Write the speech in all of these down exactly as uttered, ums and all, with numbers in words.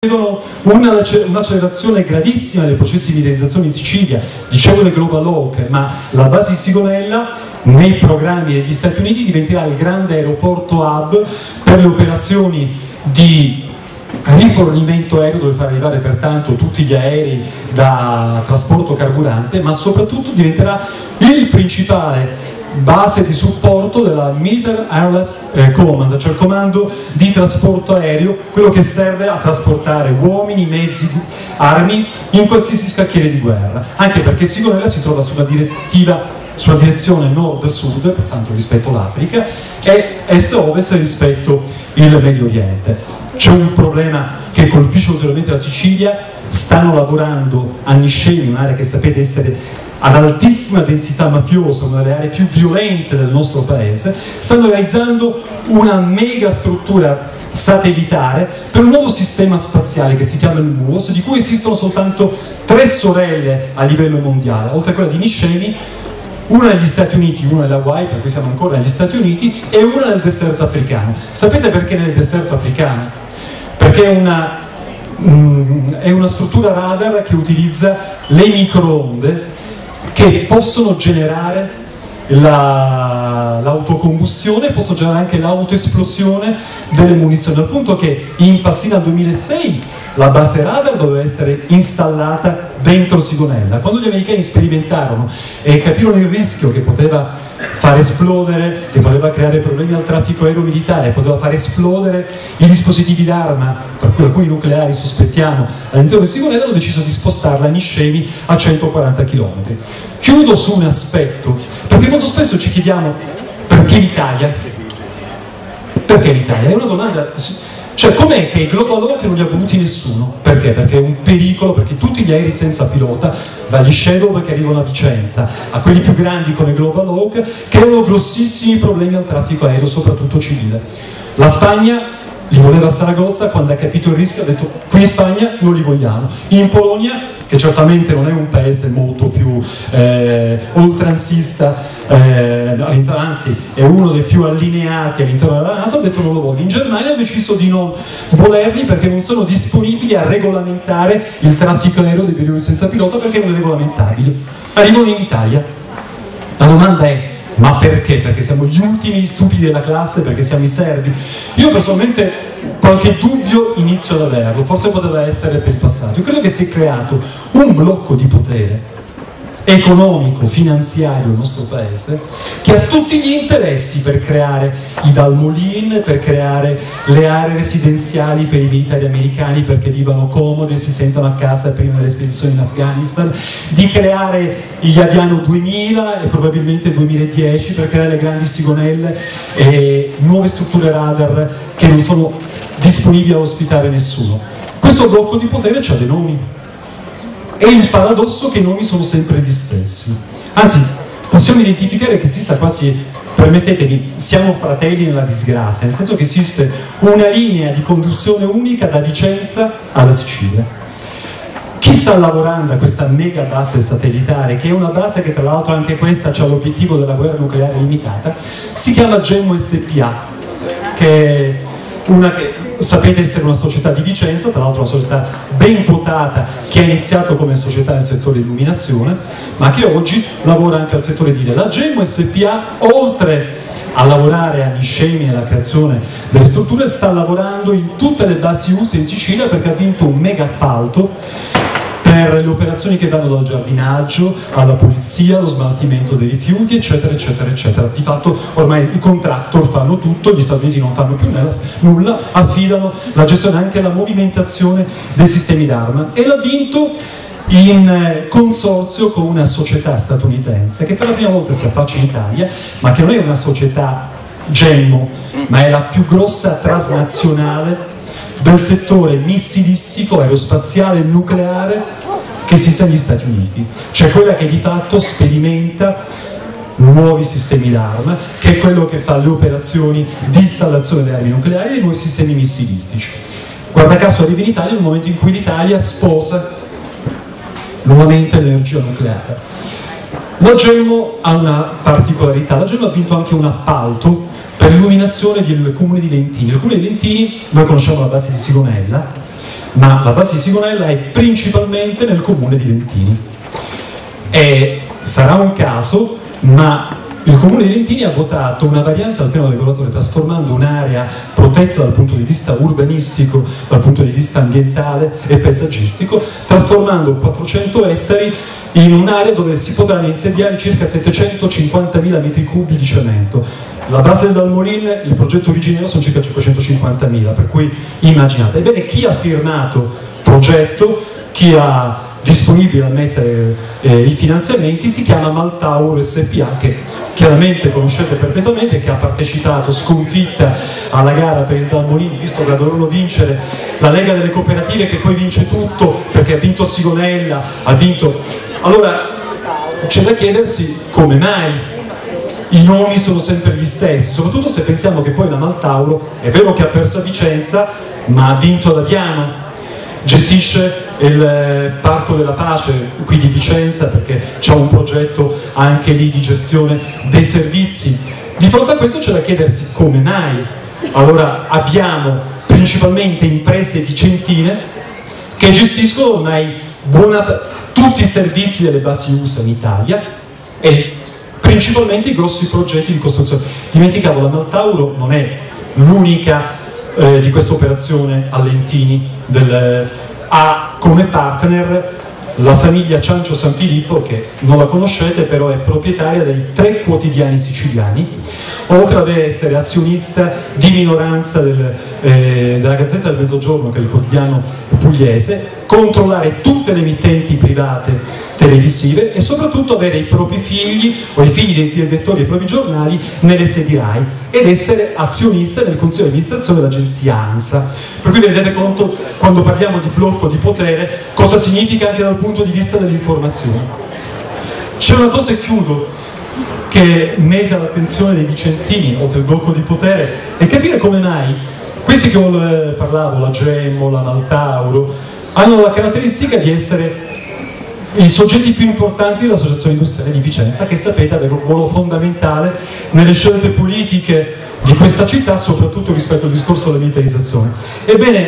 vedono un'accelerazione gravissima dei processi di realizzazione in Sicilia. Dicevo del Global Hawk, ma la base di Sigonella nei programmi degli Stati Uniti diventerà il grande aeroporto hub per le operazioni di rifornimento aereo, dove far arrivare pertanto tutti gli aerei da trasporto carburante, ma soprattutto diventerà il principale base di supporto della Military Air Command, cioè il comando di trasporto aereo, quello che serve a trasportare uomini, mezzi, armi in qualsiasi scacchiere di guerra, anche perché Sigonella si trova sulla direttiva, sulla direzione nord-sud, pertanto rispetto all'Africa, e est-ovest rispetto il Medio Oriente. C'è un problema che colpisce ulteriormente la Sicilia: stanno lavorando a Niscemi, un'area che sapete essere ad altissima densità mafiosa, una delle aree più violente del nostro paese. Stanno realizzando una mega struttura satellitare per un nuovo sistema spaziale che si chiama il M U O S, di cui esistono soltanto tre sorelle a livello mondiale, oltre a quella di Niscemi, una negli Stati Uniti, una nelle Hawaii, per cui siamo ancora negli Stati Uniti, e una nel deserto africano. Sapete perché nel deserto africano? Perché è una, mm, è una struttura radar che utilizza le microonde che possono generare l'autocombustione, possono generare anche l'autoesplosione delle munizioni, al punto che in Passina duemilasei la base radar doveva essere installata dentro Sigonella. Quando gli americani sperimentarono e capirono il rischio che poteva far esplodere, che poteva creare problemi al traffico aereo militare, poteva far esplodere i dispositivi d'arma, tra cui alcuni nucleari sospettiamo, all'interno di Sigonella, hanno deciso di spostarla a Niscemi a centoquaranta chilometri. Chiudo su un aspetto, perché molto spesso ci chiediamo perché l'Italia? Perché l'Italia? È una domanda. Cioè, com'è che i Global Hawk non li ha voluti nessuno? Perché? Perché è un pericolo, perché tutti gli aerei senza pilota, dagli Shadow che arrivano a Vicenza a quelli più grandi come Global Hawk, creano grossissimi problemi al traffico aereo, soprattutto civile. La Spagna li voleva a Saragozza, quando ha capito il rischio ha detto: qui in Spagna non li vogliamo. In Polonia, che certamente non è un paese molto più eh, oltranzista, eh, anzi è uno dei più allineati all'interno della NATO, ha detto non lo voglio. In Germania ha deciso di non volerli perché non sono disponibili a regolamentare il traffico aereo dei velivoli senza pilota, perché non è regolamentabile. Arrivano in Italia. La domanda è: ma perché? Perché siamo gli ultimi stupidi della classe? Perché siamo i servi? Io personalmente qualche dubbio inizio ad averlo, forse poteva essere per il passato. Io credo che si è creato un blocco di potere economico, finanziario nel nostro paese, che ha tutti gli interessi per creare i Dalmolin, per creare le aree residenziali per i militari americani perché vivano comodi e si sentono a casa prima delle spedizioni in Afghanistan, di creare gli Aviano duemila e probabilmente duemiladieci per creare le grandi Sigonelle e nuove strutture radar che non sono disponibili a ospitare nessuno. Questo blocco di potere ha dei nomi. E il paradosso che i nomi sono sempre gli stessi. Anzi, possiamo identificare che esista quasi, permettetemi, siamo fratelli nella disgrazia, nel senso che esiste una linea di conduzione unica da Vicenza alla Sicilia. Chi sta lavorando a questa mega base satellitare, che è una base che tra l'altro anche questa ha l'obiettivo della guerra nucleare limitata, si chiama Gemmo S P A, che è una che sapete essere una società di Vicenza, tra l'altro una società ben quotata, che ha iniziato come società nel settore illuminazione, ma che oggi lavora anche al settore edile. La Gemmo S P A, oltre a lavorare a Niscemi nella creazione delle strutture, sta lavorando in tutte le basi U S A in Sicilia, perché ha vinto un mega appalto per le operazioni che vanno dal giardinaggio alla pulizia, allo smaltimento dei rifiuti, eccetera, eccetera, eccetera. Di fatto ormai i contractor fanno tutto, gli Stati Uniti non fanno più nulla, affidano la gestione, anche la movimentazione dei sistemi d'arma, e l'ha vinto in consorzio con una società statunitense che per la prima volta si affaccia in Italia, ma che non è una società Gemmo, ma è la più grossa transnazionale del settore missilistico, aerospaziale e nucleare che esiste negli Stati Uniti, cioè quella che di fatto sperimenta nuovi sistemi d'arma, che è quello che fa le operazioni di installazione delle armi nucleari e dei nuovi sistemi missilistici. Guarda caso arriva in Italia nel momento in cui l'Italia sposa nuovamente l'energia nucleare. La Gemmo ha una particolarità: la Gemmo ha vinto anche un appalto per l'illuminazione del comune di Lentini. Il comune di Lentini, noi conosciamo la base di Sigonella, ma la base di Sigonella è principalmente nel comune di Lentini. E sarà un caso, ma il comune di Lentini ha votato una variante al piano regolatore trasformando un'area protetta dal punto di vista urbanistico, dal punto di vista ambientale e paesaggistico, trasformando quattrocento ettari in un'area dove si potranno insediare circa settecentocinquantamila metri cubi di cemento. La base del Dalmolin, il progetto originario sono circa cinquecentocinquantamila, per cui immaginate. Ebbene, chi ha firmato il progetto, chi ha disponibile a mettere eh, i finanziamenti, si chiama Maltauro S P A, che chiaramente conoscete perfettamente, che ha partecipato sconfitta alla gara per il Dalmolin, visto che la dovevano vincere la Lega delle Cooperative, che poi vince tutto perché ha vinto Sigonella, ha vinto... Allora c'è da chiedersi come mai i nomi sono sempre gli stessi, soprattutto se pensiamo che poi la Maltauro è vero che ha perso a Vicenza, ma ha vinto ad Aviano, gestisce il Parco della Pace qui di Vicenza perché c'è un progetto anche lì di gestione dei servizi. Di fronte a questo c'è da chiedersi come mai. Allora abbiamo principalmente imprese vicentine che gestiscono ormai buona, tutti i servizi delle basi U S A in Italia e principalmente i grossi progetti di costruzione. Dimenticavo, la Maltauro non è l'unica eh, di questa operazione a Lentini, del, ha come partner la famiglia Ciancio Sanfilippo, che non la conoscete, però è proprietaria dei tre quotidiani siciliani, oltre ad essere azionista di minoranza del, eh, della Gazzetta del Mezzogiorno, che è il quotidiano pugliese, controllare tutte le emittenti private televisive e soprattutto avere i propri figli o i figli dei direttori dei propri giornali nelle sedi RAI ed essere azionista nel consiglio di amministrazione dell'agenzia ANSA. Per cui vi rendete conto, quando parliamo di blocco di potere, cosa significa anche dal punto di vista dell'informazione. C'è una cosa, e chiudo, che merita l'attenzione dei vicentini, oltre il blocco di potere, è capire come mai questi che parlavo, la Gemmo, la Maltauro, hanno la caratteristica di essere i soggetti più importanti dell'Associazione Industriale di Vicenza, che sapete avere un ruolo fondamentale nelle scelte politiche di questa città, soprattutto rispetto al discorso della militarizzazione. Ebbene,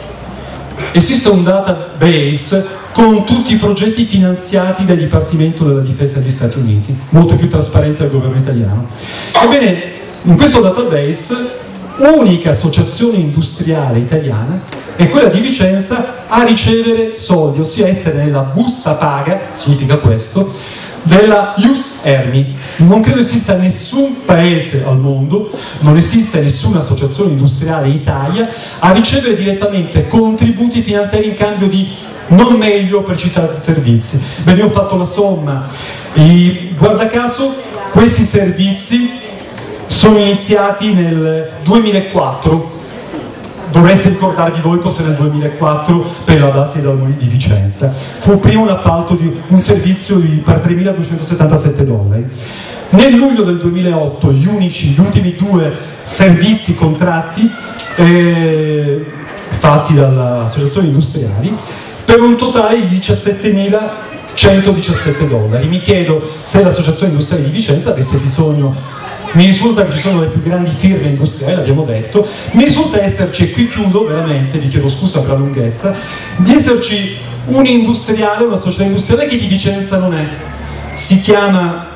esiste un database con tutti i progetti finanziati dal Dipartimento della Difesa degli Stati Uniti, molto più trasparente del governo italiano. Ebbene, in questo database, unica associazione industriale italiana è quella di Vicenza a ricevere soldi, ossia essere nella busta paga, significa questo, della Ius Ermi. Non credo esista nessun paese al mondo, non esiste nessuna associazione industriale in Italia a ricevere direttamente contributi finanziari in cambio di non meglio per citati servizi. Bene, io ho fatto la somma, e, guarda caso questi servizi sono iniziati nel duemilaquattro, dovreste ricordarvi voi cos'è nel duemilaquattro per la base Dalmolin di Vicenza. Fu prima un appalto di un servizio di, per tremiladuecentosettantasette dollari. Nel luglio del duemilaotto gli unici, gli ultimi due servizi contratti eh, fatti dall'Associazione Industriali per un totale di diciassettemilacentodiciassette dollari. Mi chiedo se l'Associazione Industriale di Vicenza avesse bisogno, mi risulta che ci sono le più grandi firme industriali, l'abbiamo detto, mi risulta esserci, e qui chiudo veramente, vi chiedo scusa per la lunghezza, di esserci un industriale, una società industriale che di Vicenza non è, si chiama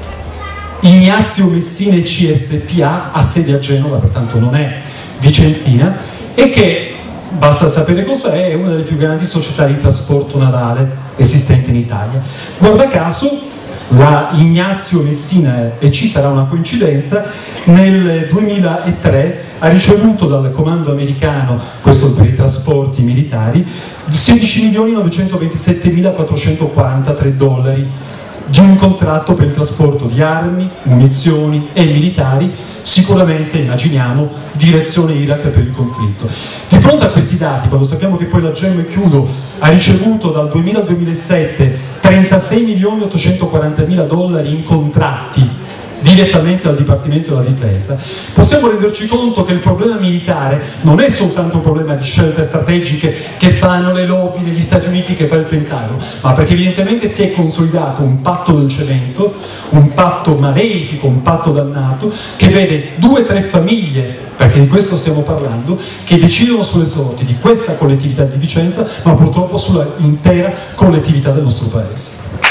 Ignazio Messine C S P A, ha sede a Genova, pertanto non è vicentina, e che, basta sapere cos'è, è una delle più grandi società di trasporto navale esistente in Italia. Guarda caso, la Ignazio Messina, e ci sarà una coincidenza, nel duemilatré ha ricevuto dal comando americano, questo per i trasporti militari, sedici milioni novecentoventisettemilaquattrocentoquarantatré dollari di un contratto per il trasporto di armi, munizioni e militari, sicuramente, immaginiamo, direzione Iraq per il conflitto. Di fronte a questi dati, quando sappiamo che poi la Gemmo, e chiudo, ha ricevuto dal duemila al duemilasette trentasei milioni ottocentoquarantamila dollari in contratti direttamente al Dipartimento della Difesa, possiamo renderci conto che il problema militare non è soltanto un problema di scelte strategiche che fanno le lobby negli Stati Uniti, che fa il Pentagono, ma perché evidentemente si è consolidato un patto del cemento, un patto maleifico, un patto dannato, che vede due o tre famiglie, perché di questo stiamo parlando, che decidono sulle sorti di questa collettività di Vicenza, ma purtroppo sulla intera collettività del nostro Paese.